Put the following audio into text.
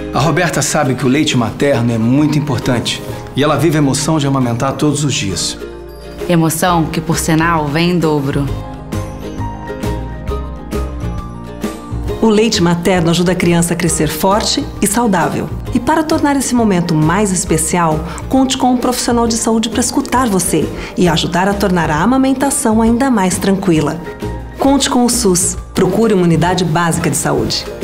A Roberta sabe que o leite materno é muito importante e ela vive a emoção de amamentar todos os dias. Emoção que, por sinal, vem em dobro. O leite materno ajuda a criança a crescer forte e saudável. E para tornar esse momento mais especial, conte com um profissional de saúde para escutar você e ajudar a tornar a amamentação ainda mais tranquila. Conte com o SUS. Procure uma unidade básica de saúde.